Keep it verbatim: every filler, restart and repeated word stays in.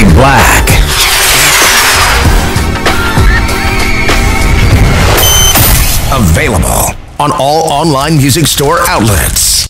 Fade Black. Available on all online music store outlets.